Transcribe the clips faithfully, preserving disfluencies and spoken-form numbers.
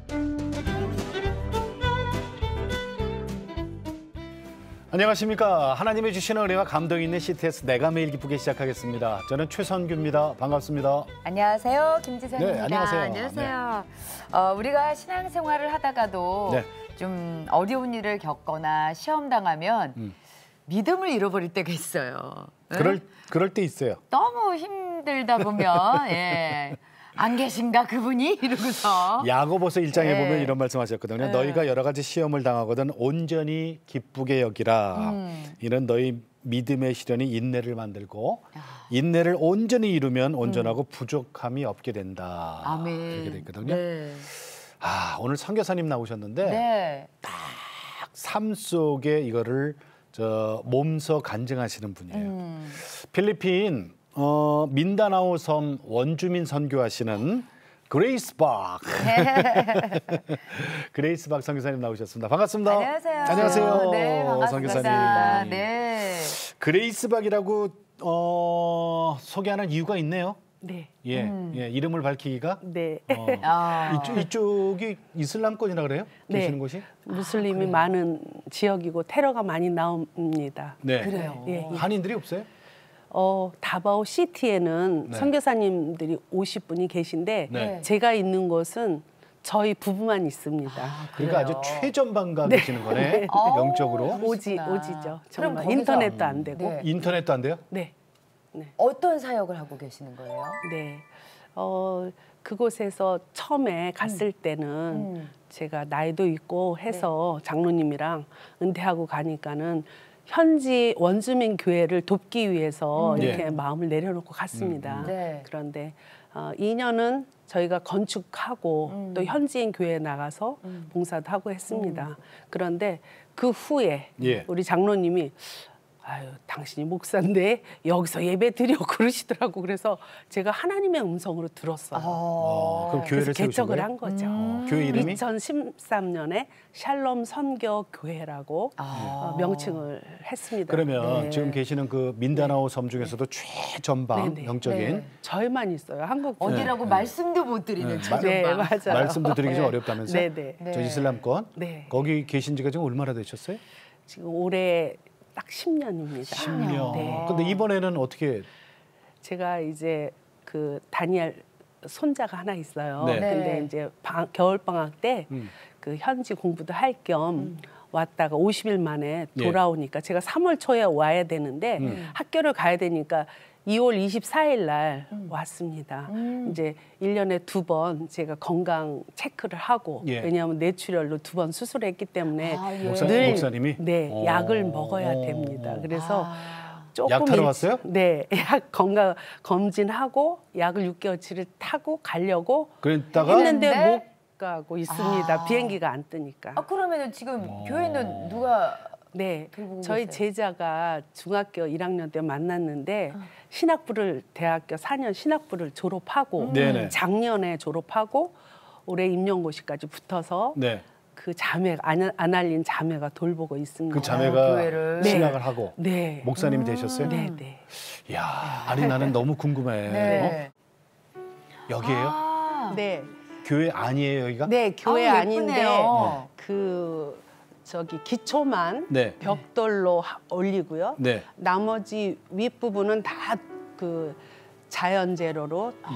안녕하십니까. 하나님의 주시는 은혜와 감동이 있는 씨티에스 내가 매일 기쁘게 시작하겠습니다. 저는 최선규입니다. 반갑습니다. 안녕하세요. 김지선입니다. 네, 안녕하세요. 안녕하세요. 네. 어, 우리가 신앙생활을 하다가도 네. 좀 어려운 일을 겪거나 시험 당하면 음. 믿음을 잃어버릴 때가 있어요. 그럴, 응? 그럴 때 있어요. 너무 힘들다 보면 예. 안 계신가 그분이? 이러고서 야고보서 일 장에 네. 보면 이런 말씀하셨거든요. 네. 너희가 여러 가지 시험을 당하거든 온전히 기쁘게 여기라. 음. 이는 너희 믿음의 시련이 인내를 만들고 야. 인내를 온전히 이루면 온전하고 음. 부족함이 없게 된다. 아멘. 이렇게 돼 있거든요. 네. 아, 오늘 선교사님 나오셨는데 네. 딱 삶 속에 이거를 저 몸소 간증하시는 분이에요. 음. 필리핀 어, 민다나오 섬 원주민 선교하시는 그레이스 박. 그레이스 박 선교사님 나오셨습니다. 반갑습니다. 안녕하세요. 안녕하세요. 네, 반갑습니다. 선교사님. 네. 그레이스 박이라고 어, 소개하는 이유가 있네요. 네. 예, 음. 예, 이름을 밝히기가. 네. 어, 아. 이쪽, 이쪽이 이슬람권이라 그래요? 네. 계시는 곳이? 무슬림이 아, 많은 지역이고 테러가 많이 나옵니다. 네. 그래요. 예, 예. 한인들이 없어요? 어, 다바오 시티에는 네. 선교사님들이 오십 분이 계신데 네. 제가 있는 곳은 저희 부부만 있습니다. 아, 그러니까 아주 최전방가 네. 계시는 거네. 네. 영적으로. 오지, 그러시구나. 오지죠. 그럼 정말 거기서- 인터넷도 안 되고. 네. 인터넷도 안 돼요? 네. 어떤 사역을 하고 계시는 거예요? 네. 어, 그곳에서 처음에 갔을 때는 음. 제가 나이도 있고 해서 장로님이랑 은퇴하고 가니까는 현지 원주민 교회를 돕기 위해서 음. 이렇게 예. 마음을 내려놓고 갔습니다. 음. 네. 그런데 어, 이 년은 저희가 건축하고 음. 또 현지인 교회에 나가서 음. 봉사도 하고 했습니다. 그런데 그 후에 예. 우리 장로님이 아유, 당신이 목사인데 여기서 예배 드려 그러시더라고. 그래서 제가 하나님의 음성으로 들었어요. 어, 그럼 교회를 그래서 세우신 개척을 거예요? 한 거죠. 음. 어, 교회 이름이? 이천십삼 년에 샬롬 선교 교회라고 아. 어, 명칭을 했습니다. 그러면 네. 지금 계시는 그 민다나오 섬 중에서도 최전방 네, 네. 영적인 네. 저희만 있어요. 한국 어디라고 네. 말씀도 못 드리는 네. 최전방. 네, 맞아요. 말씀도 드리기 좀 네. 어렵다면서요? 네, 네. 네. 저 이슬람권? 네. 거기 계신 지가 지금 얼마나 되셨어요? 지금 올해 딱 십 년입니다. 십 년. 네. 근데 이번에는 어떻게? 제가 이제 그 다니엘 손자가 하나 있어요. 네. 네. 근데 이제 방, 겨울 방학 때 그 음. 현지 공부도 할 겸 왔다가 오십 일 만에 예. 돌아오니까 제가 삼월 초에 와야 되는데 음. 학교를 가야 되니까 이월 이십사일 날 왔습니다. 음. 이제 일 년에 두 번 제가 건강 체크를 하고 예. 왜냐하면 뇌출혈로 두 번 수술했기 때문에 아, 예. 목사, 늘 목사님이? 네, 오. 약을 먹어야 됩니다. 그래서 아. 조금 약 타러 일찍- 왔어요? 네, 약 건강 검진하고 약을 육 개월치를 타고 가려고 그랬다가 했는데 했는데? 못 가고 있습니다. 아. 비행기가 안 뜨니까. 아, 그러면은 지금 어. 교회는 누가 네, 들고 저희 계세요? 제자가 중학교 일 학년 때 만났는데 어. 신학부를 대학교 사 년 신학부를 졸업하고 음. 네네. 작년에 졸업하고 올해 임용고시까지 붙어서 네. 그 자매 안, 안 알린 자매가 돌보고 있습니다. 그 자매가 교회를. 신학을 하고 네, 목사님이 되셨어요? 네, 네. 이야, 아니 나는 너무 궁금해. 네. 어? 여기에요? 아. 네, 교회 아니에요 여기가? 네, 교회 아우, 아닌데 예쁘네요. 그 저기 기초만 네. 벽돌로 하- 올리고요. 네. 나머지 윗부분은 다 그 자연 재료로 음.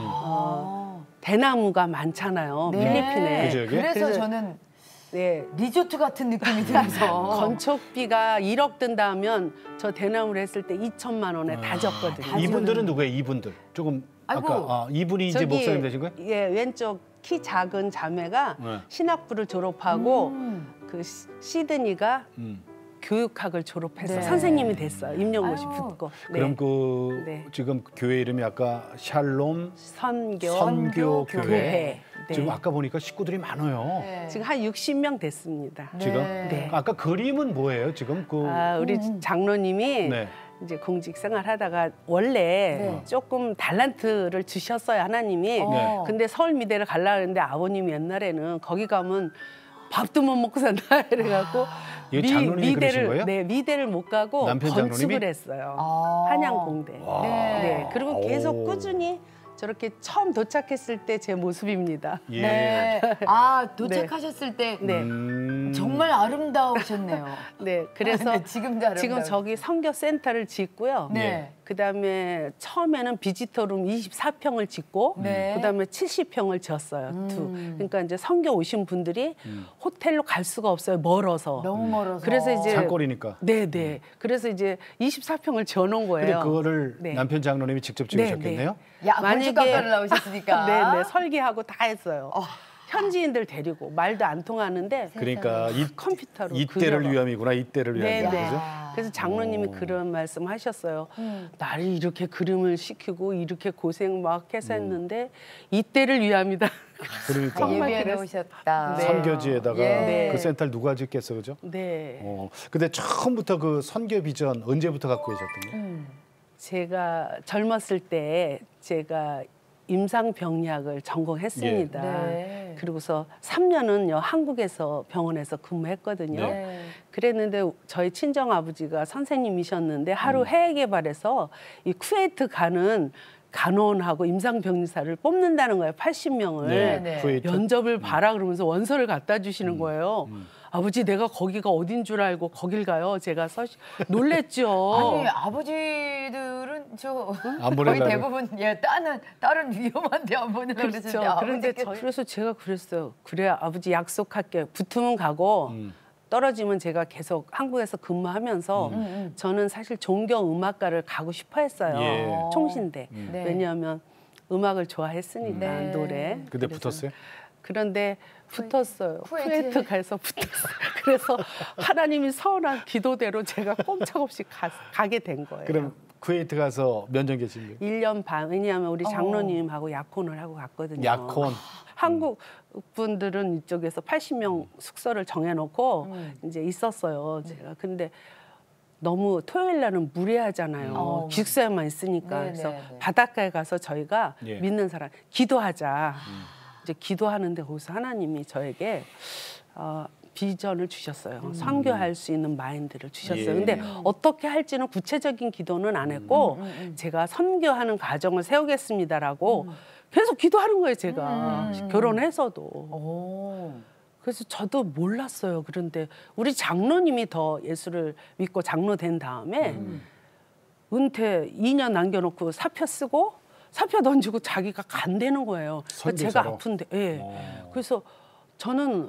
어, 대나무가 많잖아요. 네. 필리핀에. 그죠, 여기? 그래서 그래서- 저는 네. 리조트 같은 느낌이 들어서 건축비가 일억 든다면 저 대나무를 했을 때 이천만 원에 다 졌거든요. 다 이분들은 누구예요? 이분들 조금 아이고. 아까 아, 이분이 이제 저기, 목사님 되신 거예요? 예, 왼쪽 키 작은 자매가 네. 신학부를 졸업하고 음. 그 시- 시드니가 음. 교육학을 졸업해서 네. 선생님이 됐어요. 임용고시 아유. 붙고. 그럼 그 네. 지금 교회 이름이 아까 샬롬 선교, 선교 교회. 교회. 교회. 네. 지금 아까 보니까 식구들이 많아요. 네. 지금 한 육십 명 됐습니다. 지금 네. 아까 그림은 뭐예요? 지금 그 아, 우리 음. 장로님이 네. 이제 공직 생활하다가 원래 네. 조금 달란트를 주셨어요, 하나님이. 어. 근데 서울 미대를 가려고 했는데 아버님이 옛날에는 거기 가면 밥도 못 먹고 산다 이래갖고 이게 장로님이 그러신 거예요? 네, 미대를 못 가고 남편 건축을 장로님이? 했어요. 아. 한양공대. 와. 네. 네, 그리고 계속 오. 꾸준히 저렇게 처음 도착했을 때 제 모습입니다. 예. 네. 아, 도착하셨을 때 네. 음. 정말 아름다우셨네요. 네, 그래서 네, 지금도 아름다워. 지금 저기 선교 센터를 짓고요. 네. 그다음에 처음에는 비지터룸 이십사 평을 짓고 네. 그다음에 칠십 평을 지었어요. 음. 두. 그러니까 이제 선교 오신 분들이 음. 호텔로 갈 수가 없어요. 멀어서. 너무 멀어서. 그래서 이제 산골이니까. 네, 네. 그래서 이제 이십사 평을 지어 놓은 거예요. 근데 그거를 네. 남편 장로님이 직접 네, 찍으셨겠네요? 야, 만약에- 건축학과를 나오셨으니까. 네, 네. 설계하고 다 했어요. 현지인들 데리고 말도 안 통하는데 그러니까 이, 컴퓨터로 이때를 그려가. 위함이구나. 이때를 네, 위함이구나. 네. 그죠? 그래서 장로님이 오. 그런 말씀 하셨어요. 음. 나를 이렇게 그림을 시키고 이렇게 고생 막 해서 했는데 이때를 위함이다. 그러니까 정말 예비해 그랬- 놓으셨다. 네. 선교지에다가 예. 그 센터를 누가 짓겠어, 그죠? 네. 어. 근데 처음부터 그 선교 비전 언제부터 갖고 계셨던 거예요? 음. 제가 젊었을 때 제가 임상병리학을 전공했습니다. 네. 그리고서 삼 년은요 한국에서 병원에서 근무했거든요. 네. 그랬는데 저희 친정 아버지가 선생님이셨는데 하루 해외 개발에서 이 쿠웨이트 가는 간호원하고 임상병리사를 뽑는다는 거예요. 팔십 명을. 네, 네. 쿠웨이트? 면접을 봐라 그러면서 원서를 갖다 주시는 거예요. 아버지 내가 거기가 어딘 줄 알고 거길 가요. 제가 서 놀랬죠. 아니 아버지들은 저 안 거의 보내려고. 대부분 예 딸은 딸은 위험한데 안 보내려고 그렇죠. 그러는데 그런데 아버지께서 그래서 제가 그랬어요. 그래 아버지 약속할게. 붙으면 가고 음. 떨어지면 제가 계속 한국에서 근무하면서 음, 음. 저는 사실 종교 음악가를 가고 싶어 했어요. 예. 총신대. 네. 왜냐하면 음악을 좋아했으니까 네. 노래. 근데 그래서 붙었어요? 그런데 붙었어요. 쿠웨이트에. 쿠웨이트 가서 붙었어요. 그래서 하나님이 선한 기도대로 제가 꼼짝없이 가, 가게 된 거예요. 그럼 쿠웨이트 가서 몇 년 계신 거예요? 일 년 반. 왜냐하면 우리 어. 장로님하고 약혼을 하고 갔거든요. 약혼. 한국 분들은 이쪽에서 팔십 명 숙소를 정해놓고 음. 이제 있었어요. 제가 근데 너무 토요일 날은 무례하잖아요. 어. 기숙사에만 있으니까. 네, 그래서 네, 네. 바닷가에 가서 저희가 예. 믿는 사람 기도하자. 이제 기도하는데 거기서 하나님이 저에게 어, 비전을 주셨어요. 선교할 수 있는 마인드를 주셨어요. 예. 근데 어떻게 할지는 구체적인 기도는 안 했고 제가 선교하는 가정을 세우겠습니다라고 계속 기도하는 거예요. 제가 음. 결혼해서도. 오. 그래서 저도 몰랐어요. 그런데 우리 장로님이 더 예수를 믿고 장로 된 다음에 은퇴 이 년 남겨놓고 사표 쓰고 사표 던지고 자기가 간다는 거예요. 그러니까 제가 선교사로? 아픈데, 예. 어. 그래서 저는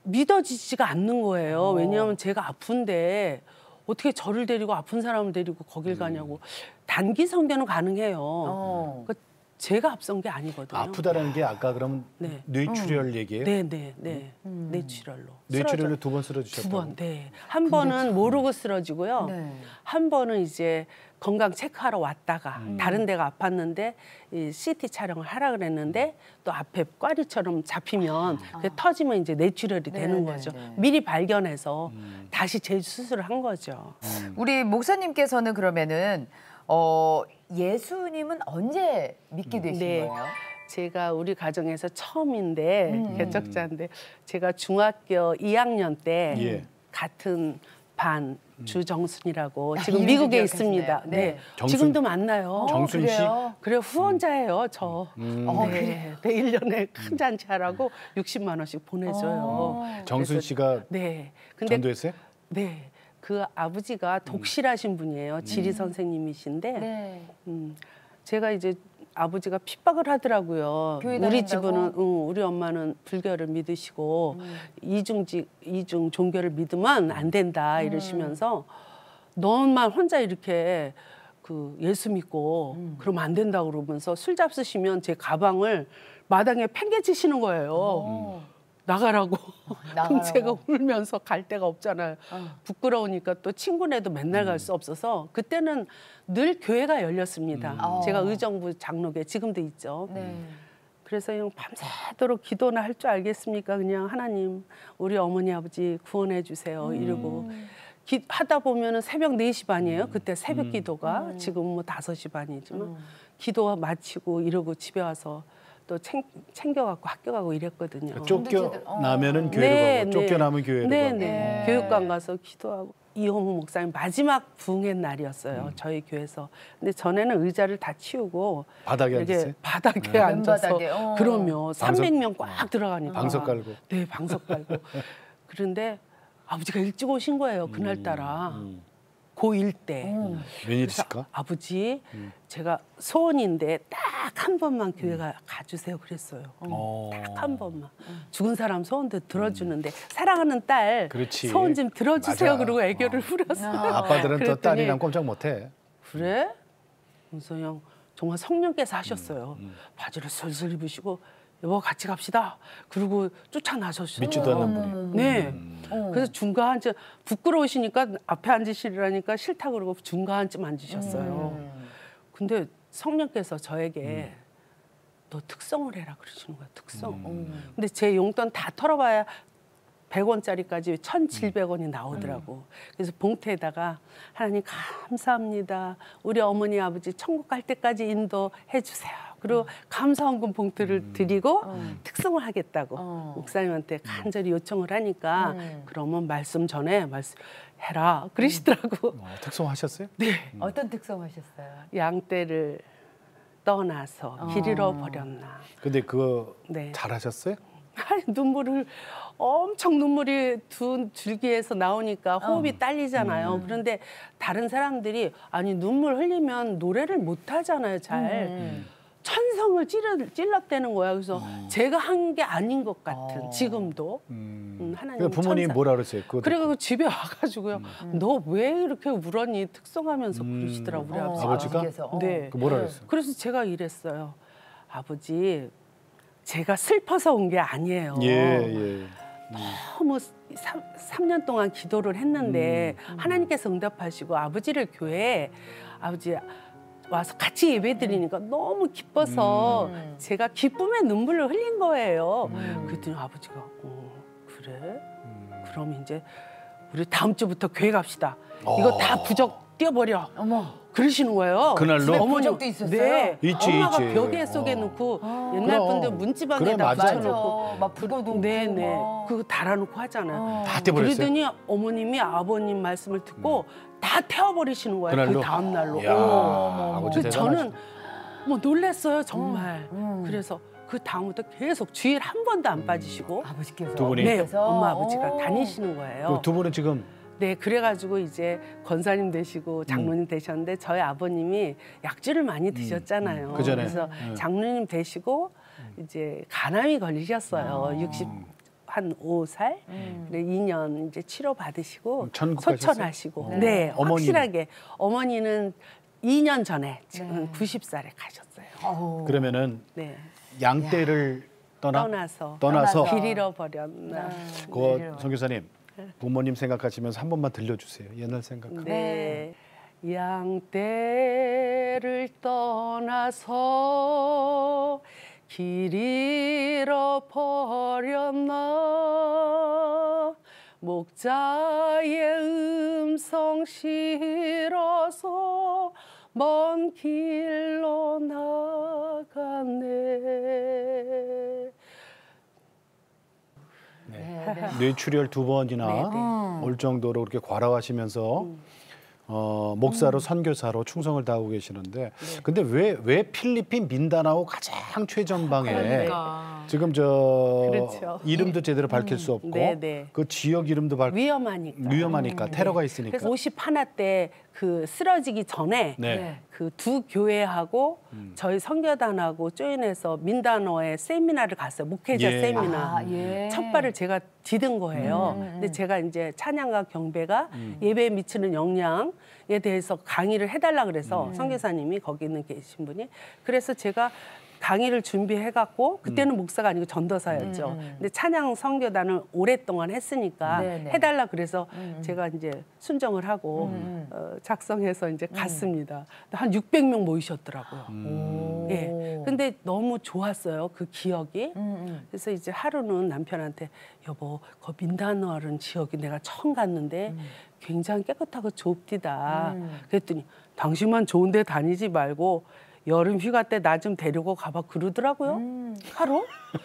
믿어지지가 않는 거예요. 어. 왜냐하면 제가 아픈데 어떻게 저를 데리고 아픈 사람을 데리고 거길 가냐고. 단기 선교는 가능해요. 어. 그러니까 제가 앞선 게 아니거든요. 아프다라는 게 아까 그러면 네. 뇌출혈 얘기예요? 네, 네, 네. 뇌출혈로. 뇌출혈로 쓰러져- 두 번 쓰러지셨다고? 두 번, 네. 한 번은 모르고 쓰러지고요. 네. 한 번은 이제 건강 체크하러 왔다가 음. 다른 데가 아팠는데 이 씨티 촬영을 하라 그랬는데 또 앞에 꽈리처럼 잡히면 그게 터지면 이제 뇌출혈이 네, 되는 네, 거죠. 네. 미리 발견해서 음. 다시 재수술을 한 거죠. 우리 목사님께서는 그러면은 어, 예수님은 언제 믿게 되신 네. 거예요? 제가 우리 가정에서 처음인데 음. 개척자인데 제가 중학교 이 학년 때 예. 같은 반 주정순이라고 아, 지금 이름도 미국에 기억하시네요. 있습니다. 네. 네. 정순- 지금도 만나요. 정순 씨? 그래요? 그래 후원자예요, 저. 음. 어, 네. 네, 일 년에 큰 잔치 하라고 육십만 원씩 보내줘요. 어. 정순 그래서- 씨가 네. 근데 전도했어요? 네. 그 아버지가 독실하신 분이에요. 지리 선생님이신데 네. 음, 제가 이제 아버지가 핍박을 하더라고요. 교회 우리 다닌다고? 집은 응, 우리 엄마는 불교를 믿으시고 이중직 이중 종교를 믿으면 안 된다 이러시면서 너만 혼자 이렇게 그 예수 믿고 그러면 안 된다 그러면서 술 잡수시면 제 가방을 마당에 팽개치시는 거예요. 어. 나가라고. 나가라고. 그럼 제가 울면서 갈 데가 없잖아요. 어. 부끄러우니까 또 친구네도 맨날 갈 수 없어서 그때는 늘 교회가 열렸습니다. 음. 제가 어. 의정부 장로교회 지금도 있죠. 네. 그래서 그냥 밤새도록 기도나 할 줄 알겠습니까? 그냥 하나님 우리 어머니 아버지 구원해 주세요 이러고 기, 하다 보면은 새벽 네 시 반이에요. 그때 새벽 기도가 지금 뭐 다섯 시 반이지만 기도 마치고 이러고 집에 와서 또 챙, 챙겨갖고 학교 가고 이랬거든요. 그러니까 쫓겨나면은 어. 교회로 네, 가고 네. 쫓겨나면 교회로 네, 가고. 네. 교육관 가서 기도하고. 이홍우 목사님 마지막 부흥의 날이었어요. 음. 저희 교회에서. 근데 전에는 의자를 다 치우고 바닥에 이렇게 앉았어요? 바닥에 네. 앉아서 맨바닥에, 어. 그러면 삼백 명 꽉 들어가니까 방석 깔고. 네, 방석 깔고. 그런데 아버지가 일찍 오신 거예요. 그날따라. 음. 고일 때. 음. 웬일이실까? 아버지, 음. 제가 소원인데 딱 한 번만 교회 가, 가주세요 그랬어요. 어. 딱 한 번만. 죽은 사람 소원도 들어주는데 사랑하는 딸 그렇지. 소원 좀 들어주세요. 맞아. 그러고 애교를 어. 부렸어요. 아빠들은 또 그랬더니 딸이랑 꼼짝 못해. 그래? 문서영 정말 성령께서 하셨어요. 음, 바지를 슬슬 입으시고 여보 같이 갑시다. 그리고 쫓아나셨어요. 믿지도 않는 분이. 네. 어. 그래서 중간쯤 부끄러우시니까 앞에 앉으시라니까 싫다 그러고 중간쯤 앉으셨어요. 음. 근데 성령께서 저에게 너 특성을 해라 그러시는 거야. 특성. 음. 근데 제 용돈 다 털어봐야 백 원짜리까지 천칠백 원이 나오더라고. 그래서 봉투에다가 하나님 감사합니다. 우리 어머니 아버지 천국 갈 때까지 인도해 주세요. 그리고 감사원금 봉투를 드리고 음. 특성을 하겠다고 어. 목사님한테 간절히 요청을 하니까 음. 그러면 말씀 전에 말씀 해라 그러시더라고. 어, 특성하셨어요? 네. 어떤 특성 하셨어요? 양떼를 떠나서 어. 길 잃어버렸나. 근데 그거 네. 잘하셨어요? 아이, 눈물을 엄청 눈물이 두 줄기에서 나오니까 호흡이 어. 딸리잖아요. 음. 그런데 다른 사람들이 아니 눈물 흘리면 노래를 못 하잖아요. 잘 음. 천성을 찔러, 찔렀다는 거야. 그래서 제가 한 게 아닌 것 같은 어. 지금도 음. 음, 하나님 그러니까 부모님 천사. 뭐라 그랬어요? 그거 그래가지고 집에 와가지고요. 너 왜 이렇게 울었니? 특성하면서 음. 그러시더라고요. 우리 어, 아버지가. 아버지가? 아버지께서. 어. 네. 그 뭐라 그랬어요? 그래서 제가 이랬어요. 아버지, 제가 슬퍼서 온 게 아니에요. 예, 예. 너무 삼 년 동안 기도를 했는데 음. 하나님께서 응답하시고 아버지를 교회에 아버지 와서 같이 예배드리니까 너무 기뻐서 음. 제가 기쁨의 눈물을 흘린 거예요. 음. 그랬더니 아버지가 어, 그래? 음. 그럼 이제 우리 다음 주부터 교회 갑시다. 어. 이거 다 부적 띄워버려. 어머. 그러시는 거예요. 그날로? 집에 어머니- 부적도 있었어요? 네. 있지, 엄마가 있지. 벽에 속에 어. 놓고 아. 옛날 그럼. 분들 그래, 문지방에다 맞아요. 붙여놓고 맞아. 막 불어도 네네 막. 그거 달아놓고 하잖아요. 어. 다 떼버렸어요? 그러더니 어머님이 아버님 말씀을 듣고 다 태워버리시는 거예요. 그날로? 그 다음 날로. 이야, 어. 아버지 그 대단하시다. 저는 뭐 놀랐어요 정말. 음. 그래서 그 다음부터 계속 주일 한 번도 안 빠지시고 아버지께서. 두 분이? 네 그래서? 엄마 아버지가 어. 다니시는 거예요. 그두 분은 지금 네, 그래가지고 이제 권사님 되시고 장로님 되셨는데 저희 아버님이 약주를 많이 드셨잖아요. 음, 그 전에. 그래서 음. 장로님 되시고 이제 간암이 걸리셨어요. 아. 육십 한 오 살. 음. 이 년 이제 치료 받으시고 천국 가셨어요? 소천하시고. 어. 네, 어머니는? 확실하게 어머니는 이 년 전에 지금 네. 구십 살에 가셨어요. 어우. 그러면은 네, 양떼를 떠나 떠나서 떠나서 떠나서. 길 잃어버렸나. 그 선교사님 부모님 생각하시면서 한 번만 들려주세요. 옛날 생각. 네. 양떼를 떠나서 길 잃어버렸나 목자의 음성 싫어서 먼 길로 나갔네. 네, 네. 뇌출혈 두 번이나 네, 네. 올 정도로 그렇게 과라하시면서 음. 어, 목사로 선교사로 충성을 다하고 계시는데 근데 왜 왜 필리핀 민다나오 가장 최전방에 그러니까. 지금 저 그렇죠. 이름도 제대로 밝힐 수 없고 네, 네. 그 지역 이름도 밝 위험하니까. 위험하니까 테러가 있으니까 그래서 오십일 화 때 그 쓰러지기 전에 네. 그 두 교회하고 저희 선교단하고 조인해서 민다노에 세미나를 갔어요. 목회자 예. 세미나. 아, 예. 첫 발을 제가 디딘 거예요. 음, 음, 음. 근데 제가 이제 찬양과 경배가 예배에 미치는 영향에 대해서 강의를 해달라 그래서 선교사님이 거기 있는 계신 분이 그래서 제가 강의를 준비해갖고 그때는 목사가 아니고 전도사였죠. 음. 근데 찬양 선교단을 오랫동안 했으니까 네네. 해달라 그래서 음. 제가 이제 순정을 하고 음. 어, 작성해서 이제 갔습니다. 한 육백 명 모이셨더라고요. 오. 예. 근데 너무 좋았어요. 그 기억이. 음, 음. 그래서 이제 하루는 남편한테 여보, 그 민다노라는 지역이 내가 처음 갔는데 굉장히 깨끗하고 좁디다. 음. 그랬더니 당신만 좋은 데 다니지 말고 여름 휴가 때 나 좀 데리고 가봐 그러더라고요. 음. 하루?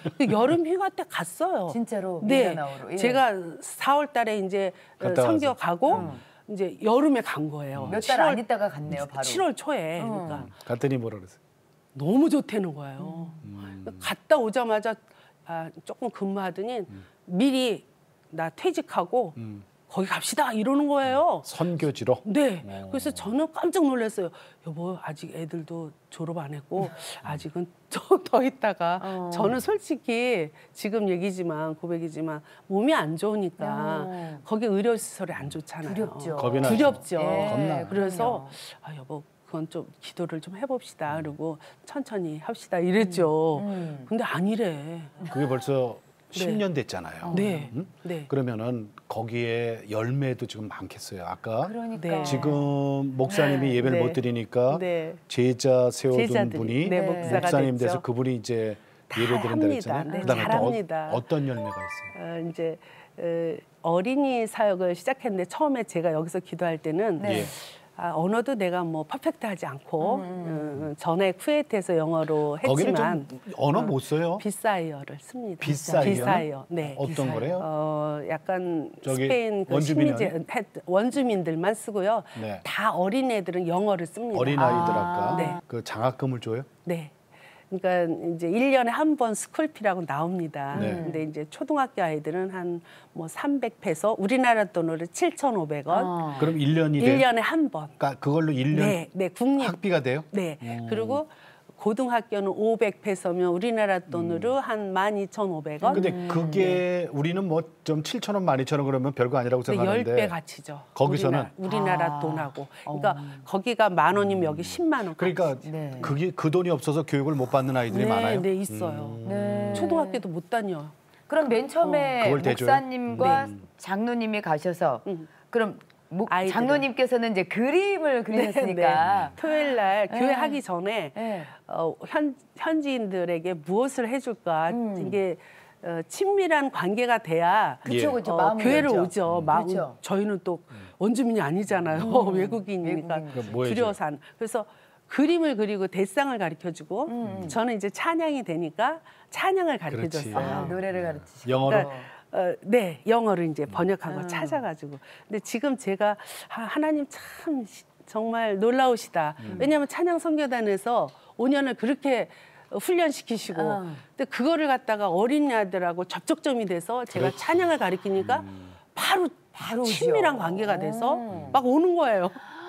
여름 휴가 때 갔어요. 진짜로 네, 민다나오로. 예. 제가 사월 달에 이제 갔다 성교 와서. 가고 음. 이제 여름에 간 거예요. 몇 달 안 있다가 갔네요, 바로. 칠월 초에. 음. 그러니까 갔더니 뭐라 그랬어요? 너무 좋다는 거예요. 음. 갔다 오자마자 아, 조금 근무하더니 음. 미리 나 퇴직하고 음. 거기 갑시다 이러는 거예요. 선교지로? 네. 오. 그래서 저는 깜짝 놀랐어요. 여보 아직 애들도 졸업 안 했고 아직은 좀 더 있다가 어. 저는 솔직히 지금 얘기지만 고백이지만 몸이 안 좋으니까 어. 거기 의료시설이 안 좋잖아요. 두렵죠. 겁이 나죠. 두렵죠. 예, 겁나. 그래서 아 여보 그건 좀 기도를 좀 해봅시다. 그리고 천천히 합시다 이랬죠. 음. 근데 아니래. 그게 벌써 십 년 됐잖아요. 네. 음? 네. 그러면은 거기에 열매도 지금 많겠어요. 아까 그러니까. 네. 지금 목사님이 예배를 네. 못 드리니까 네. 제자 세워둔 제자들이, 분이 네, 목사가 목사님 됐죠. 돼서 그분이 이제 예배 드린다 합니다. 그랬잖아요. 네, 그다음에 또 잘합니다. 어, 어떤 열매가 있어요? 어, 이제 어, 어린이 사역을 시작했는데 처음에 제가 여기서 기도할 때는 네. 예. 아, 언어도 내가 뭐 퍼펙트하지 않고 어, 전에 쿠웨이트에서 영어로 거기는 했지만 좀 언어 못 써요. 비사이어를 씁니다. 비사이어는? 비사이어. 네. 어떤 거래요? 어, 약간 저기 스페인 그 원주민은? 식민지 해- 원주민들만 쓰고요. 네. 다 어린애들은 영어를 씁니다. 어린아이들 아. 아까 네. 그 장학금을 줘요? 네. 그러니까 이제 일 년에 한 번 스쿨피라고 나옵니다. 네. 근데 이제 초등학교 아이들은 한 뭐 삼백 페소, 우리나라 돈으로 칠천오백 원. 어. 그럼 일 년이 일 돼요? 년에 한 번. 그러니까 그걸로 일 년 네, 네, 국립. 학비가 돼요? 네. 오. 그리고 고등학교는 오백 페소면 우리나라 돈으로 한 만 이천오백 원. 음. 근데 그게 우리는 뭐 좀 칠천 원, 만 이천 원 그러면 별거 아니라고 생각하는데 열 배 가치죠. 거기서는? 우리나라, 우리나라 아. 돈하고. 그러니까 거기가 만 원이면 여기 십만 원. 그러니까 가치. 네. 그게 그 돈이 없어서 교육을 못 받는 아이들이 네, 많아요. 네, 있어요. 네. 초등학교도 못 다녀요. 그럼 맨 처음에 그걸 대줘요? 목사님과 네. 장로님이 가셔서 음. 그럼 목, 아이들은. 장로님께서는 이제 그림을 그리셨으니까 토요일 날 네. 교회 하기 전에 네. 어, 현, 현지인들에게 무엇을 해줄까 음. 이게 어, 친밀한 관계가 돼야 그쵸 예. 그쵸 어, 마음을 교회를 열죠. 오죠. 음. 마음, 그렇죠. 저희는 또 원주민이 아니잖아요. 외국인이니까 외국인. 그럼 뭐 해줘요? 두려워서 안. 그래서 그림을 그리고 대상을 가르쳐주고 음. 저는 이제 찬양이 되니까 찬양을 가르쳐줬어요. 그렇지. 아, 노래를 가르치시고 영어로 그러니까 어, 네, 영어를 이제 번역한 거 음. 찾아가지고. 근데 지금 제가 아, 하나님 참 시- 정말 놀라우시다. 왜냐하면 찬양 선교단에서 오 년을 그렇게 어, 훈련시키시고, 어. 근데 그거를 갖다가 어린이들하고 접촉점이 돼서 제가 그렇지. 찬양을 가르치니까 바로 바로 친밀한 오죠. 관계가 돼서 음. 막 오는 거예요.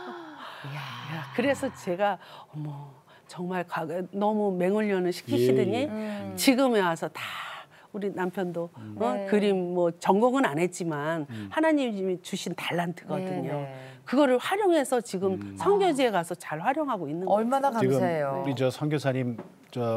이야. 야, 그래서 제가 어머 정말 가- 너무 맹훈련을 시키시더니 예, 예. 음. 지금에 와서 다 우리 남편도 어? 네. 그림 뭐 전공은 안 했지만 음. 하나님이 주신 달란트거든요. 네, 네. 그거를 활용해서 지금 음. 선교지에 가서 잘 활용하고 있는 거예요. 얼마나 감사해요. 지금 우리 저 선교사님 저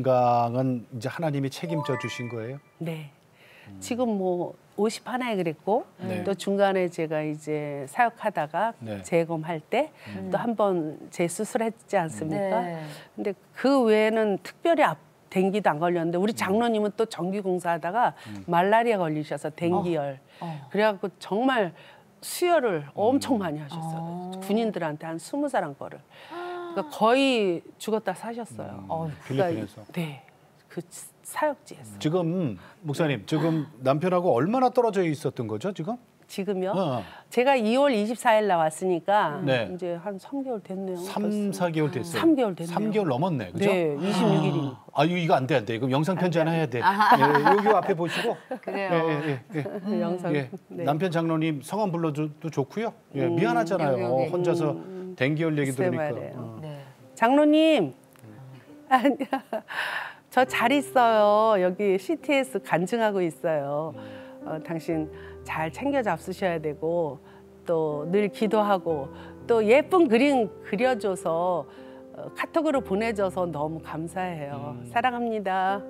건강은 이제 하나님이 책임져 주신 거예요? 네. 지금 뭐 오십 하나에 그랬고 네. 또 중간에 제가 이제 사역하다가 네. 재검할 때 또 한 번 재수술했지 않습니까? 네. 근데 그 외에는 특별히 앞 댕기도 안 걸렸는데 우리 장로님은 또 전기 공사하다가 말라리아 걸리셔서 댕기열. 어. 그래갖고 정말 수혈을 엄청 많이 하셨어요. 어. 군인들한테 한 스무 사람 거를. 그러니까 거의 죽었다 사셨어요. 어, 필리핀에서. 네, 그 사역지에서. 지금 목사님 지금 남편하고 얼마나 떨어져 있었던 거죠 지금? 지금요? 어. 제가 이월 이십사일 나왔으니까 네. 이제 한 삼 개월 됐네요. 삼, 사 개월 됐어요. 삼 개월 됐네요. 삼 개월 넘었네. 그죠? 네, 이십육 일이니. 아, 이거 이거 안 돼, 안 돼. 그럼 영상 편지 하나 해야 돼. 예, 여기 앞에 보시고. 그래요. 예, 예, 예. 그 영상. 예. 네. 남편 장로님 성함 불러도 좋고요. 예, 음, 미안하잖아요. 여기, 여기. 혼자서 댕기열 얘기 글쎄 들으니까. 말이에요. 어. 네. 장로님, 저 잘 있어요. 여기 씨티에스 간증하고 있어요. 어, 당신 잘 챙겨 잡수셔야 되고 또 늘 기도하고 또 예쁜 그림 그려줘서 어, 카톡으로 보내줘서 너무 감사해요. 음. 사랑합니다.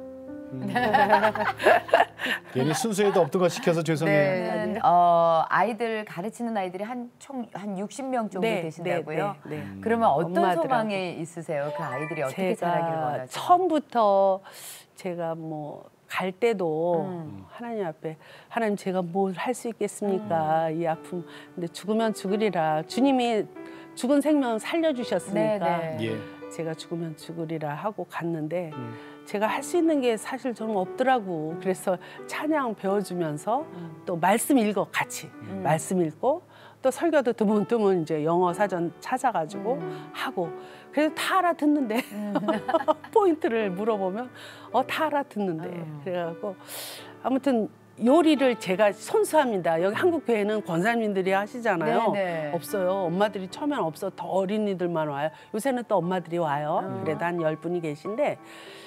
괜히 순수에도 없던 거 시켜서 죄송해요. 네. 어, 아이들 가르치는 아이들이 한 총 한 육십 명 정도 네, 되신다고요? 네, 네, 네. 그러면 어떤 엄마들하고. 소망이 있으세요? 그 아이들이 어떻게 자라기를 제가 원하세요? 처음부터 제가 뭐 갈 때도 음. 하나님 앞에 하나님 제가 뭘 할 수 있겠습니까? 이 아픔. 근데 죽으면 죽으리라. 주님이 죽은 생명 살려주셨으니까 네, 네. 예. 제가 죽으면 죽으리라 하고 갔는데 음. 제가 할 수 있는 게 사실 좀 없더라고. 그래서 찬양 배워주면서 음. 또 말씀 읽어 같이 음. 말씀 읽고 또 설교도 드문드문 이제 영어 사전 찾아가지고 음. 하고 그래서 다 알아듣는데 음. 포인트를 물어보면 어 다 알아듣는데 음. 그래갖고 아무튼 요리를 제가 선수합니다. 여기 한국 교회는 권사님들이 하시잖아요. 네네. 없어요. 엄마들이 처음엔 없어. 더 어린이들만 와요. 요새는 또 엄마들이 와요. 음. 그래도 한 열 분이 계신데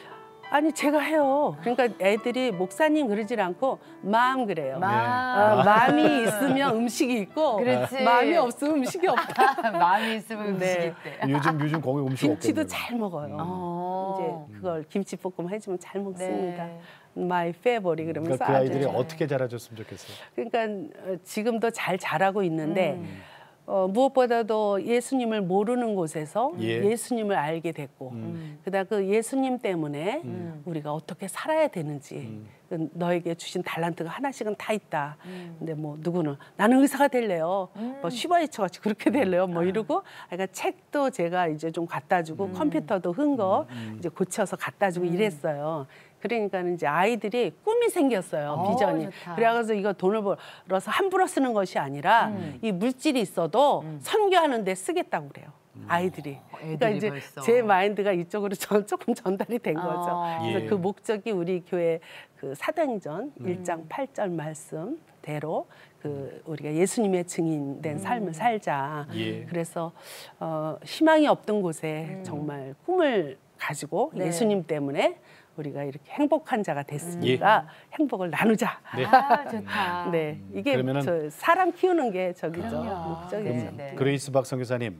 아니 제가 해요. 그러니까 애들이 목사님 그러질 않고 마음 그래요. 마. 어, 마음이 있으면 음식이 있고 그렇지. 마음이 없으면 음식이 없다. 마음이 있으면 음식이 네. 있대. 요즘 요즘 거기 음식 김치도 없겠네요. 잘 먹어요. 어. 이제 그걸 김치볶음 해주면 잘 먹습니다. 네. My favorite 그러면서 그러니까 그 아이들이 아주 어떻게 자라줬으면 좋겠어요. 그러니까 어, 지금도 잘 자라고 있는데 음. 어, 무엇보다도 예수님을 모르는 곳에서 예. 예수님을 알게 됐고 음. 그다음 그 예수님 때문에 음. 우리가 어떻게 살아야 되는지 음. 그 너에게 주신 달란트가 하나씩은 다 있다. 음. 근데 뭐 누구는 나는 의사가 될래요. 음. 뭐 슈바이처 같이 그렇게 될래요. 뭐 이러고 그러니까 책도 제가 이제 좀 갖다 주고 음. 컴퓨터도 흔 거 이제 고쳐서 갖다 주고 음. 이랬어요. 그러니까 이제 아이들이 꿈이 생겼어요. 어, 비전이. 좋다. 그래서 이거 돈을 벌어서 함부로 쓰는 것이 아니라 음. 이 물질이 있어도 음. 선교하는 데 쓰겠다고 그래요. 아이들이. 그러니까 애들이 이제 벌써. 제 마인드가 이쪽으로 전 조금 전달이 된 거죠. 어. 그래서 예. 그 목적이 우리 교회 그 사도행전 음. 일 장 팔 절 말씀대로 그 우리가 예수님의 증인된 삶을 살자. 예. 그래서 어, 희망이 없던 곳에 음. 정말 꿈을 가지고 네. 예수님 때문에 우리가 이렇게 행복한 자가 됐으니까 행복을 나누자. 네. 아, 좋다. 네, 이게 그러면은- 저 사람 키우는 게 저기죠. 그럼요. 목적이죠. 네, 네. 그레이스 박 선교사님,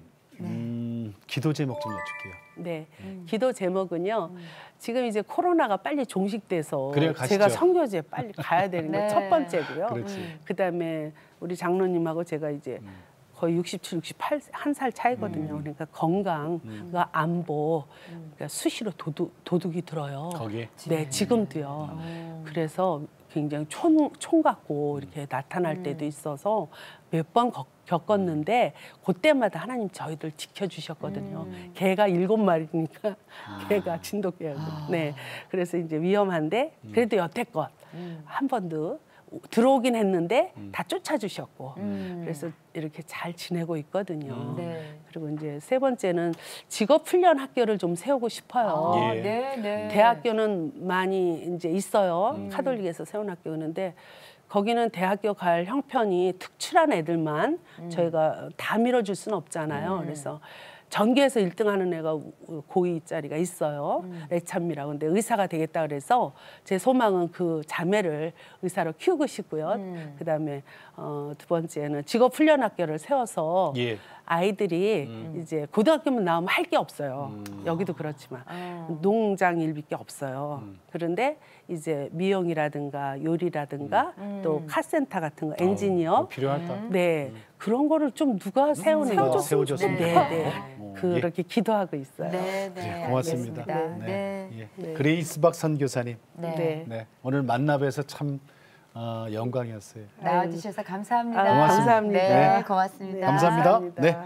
음, 기도 제목 좀 여쭐게요. 네, 음. 기도 제목은요. 지금 이제 코로나가 빨리 종식돼서 그래요, 가시죠. 제가 선교지에 빨리 가야 되는 게 네. 첫 번째고요. 그렇지. 음. 그다음에 우리 장로님하고 제가 이제 음. 거의 육십칠, 육십팔 한 살 차이거든요. 그러니까 건강과 안보, 그러니까 수시로 도둑, 도둑이 들어요. 거기에? 네, 지금도요. 어. 그래서 굉장히 총, 총 갖고 이렇게 나타날 음. 때도 있어서 몇 번 겪었는데 그때마다 하나님 저희들 지켜주셨거든요. 음. 개가 일곱 마리니까 개가 진돗개하고. 아. 네, 그래서 이제 위험한데 그래도 여태껏 음. 한 번도 들어오긴 했는데 다 쫓아주셨고 음. 그래서 이렇게 잘 지내고 있거든요. 네. 그리고 이제 세 번째는 직업 훈련 학교를 좀 세우고 싶어요. 아, 예. 네, 네. 대학교는 많이 이제 있어요. 음. 카톨릭에서 세운 학교는데 거기는 대학교 갈 형편이 특출한 애들만 음. 저희가 다 밀어줄 수는 없잖아요. 음. 그래서 전교에서 일 등 하는 애가 고이짜리가 있어요. 음. 레참이라고. 근데 의사가 되겠다 그래서 제 소망은 그 자매를 의사로 키우고 싶고요. 음. 그다음에 어, 두 번째는 직업훈련학교를 세워서 예. 아이들이 음. 이제 고등학교만 나오면 할 게 없어요. 음. 여기도 그렇지만. 어. 농장 일밖에 없어요. 음. 그런데 이제 미용이라든가 요리라든가 음. 또 카센터 같은 거, 아우, 엔지니어, 필요하다. 음. 네 그런 거를 좀 누가 세우는 세워줬- 거 세워줬으면 네, 좋겠다. 네. 어, 그렇게 기도하고 있어요. 네, 네. 네, 고맙습니다. 알겠습니다. 네. 네. 예. 네. 그레이스 박 선교사님, 네. 네. 네. 오늘 만나 뵈서 참 어, 영광이었어요. 나와주셔서 감사합니다. 아, 감사합니다. 네, 네. 고맙습니다. 감사합니다. 네.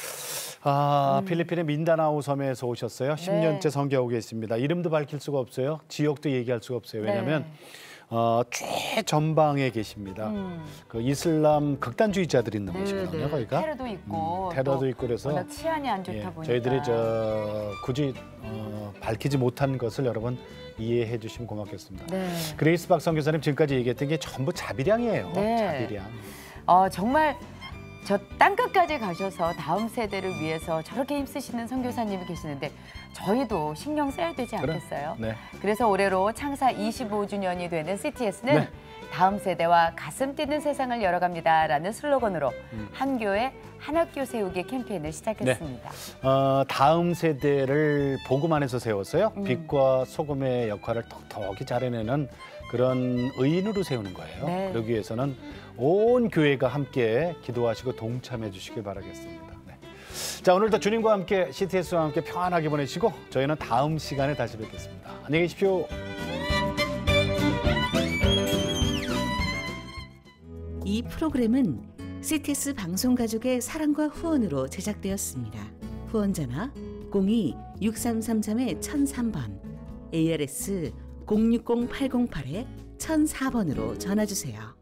아, 필리핀의 민다나오 섬에서 오셨어요. 십 년째 선교하고 계십니다. 이름도 밝힐 수가 없어요. 지역도 얘기할 수가 없어요. 왜냐하면 네. 어, 최전방에 계십니다. 음. 그 이슬람 극단주의자들이 있는 네, 곳이거든요. 네. 거기가. 테러도 있고, 음, 테러도 또 있고 그래서 워낙 치안이 안 좋다 예, 보니까 저희들이 저 굳이 어, 밝히지 못한 것을 여러분 이해해 주시면 고맙겠습니다. 네. 그레이스 박 선교사님 지금까지 얘기했던 게 전부 자비량이에요. 네. 자비량. 어, 정말 저 땅끝까지 가셔서 다음 세대를 위해서 저렇게 힘쓰시는 선교사님이 계시는데 저희도 신경 써야 되지 그래. 않겠어요? 네. 그래서 올해로 창사 이십오 주년이 되는 씨티에스는 네. 다음 세대와 가슴 뛰는 세상을 열어갑니다라는 슬로건으로 음. 한 교회 한 학교 세우기 캠페인을 시작했습니다. 어, 다음 세대를 복음 안에서 세웠어요. 음. 빛과 소금의 역할을 톡톡히 잘 해내는 그런 의인으로 세우는 거예요. 네. 그러기 위해서는 온 교회가 함께 기도하시고 동참해 주시길 바라겠습니다. 네. 자, 오늘도 주님과 함께 씨티에스와 함께 평안하게 보내시고 저희는 다음 시간에 다시 뵙겠습니다. 안녕히 계십시오. 이 프로그램은 씨티에스 방송가족의 사랑과 후원으로 제작되었습니다. 후원자나 공이 육삼삼삼 천삼 번, 에이알에스 공육공 팔공팔 천사 번으로 전화 주세요.